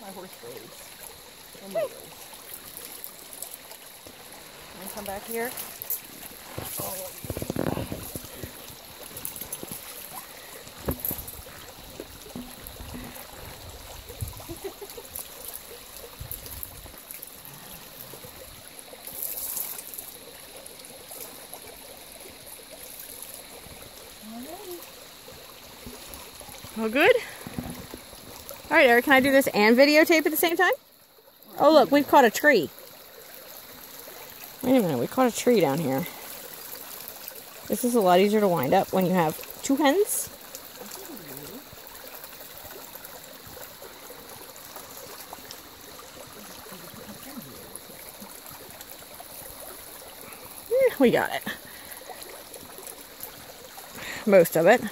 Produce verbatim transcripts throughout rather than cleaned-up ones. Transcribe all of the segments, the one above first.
My horse braids. And needles. Can I come back here? Oh. All good? All right, Eric, can I do this and videotape at the same time? Oh, look, we've caught a tree. Wait a minute, we caught a tree down here. This is a lot easier to wind up when you have two hens. Yeah, we got it. Most of it.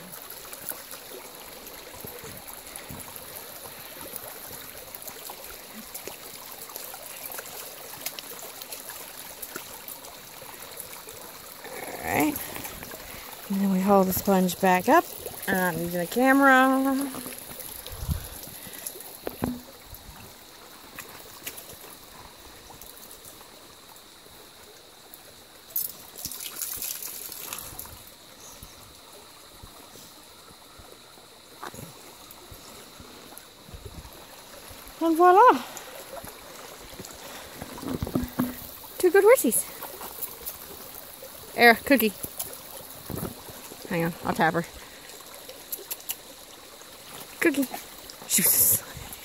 Alright, and then we hold the sponge back up. I'm using a camera. And voila! Two good horsies. Eric, cookie. Hang on, I'll tap her. Cookie. Jesus.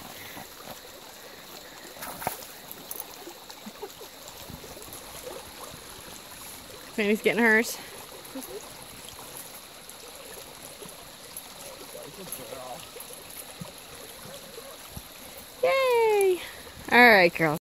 Fanny's getting hers. Yay! Alright, girls.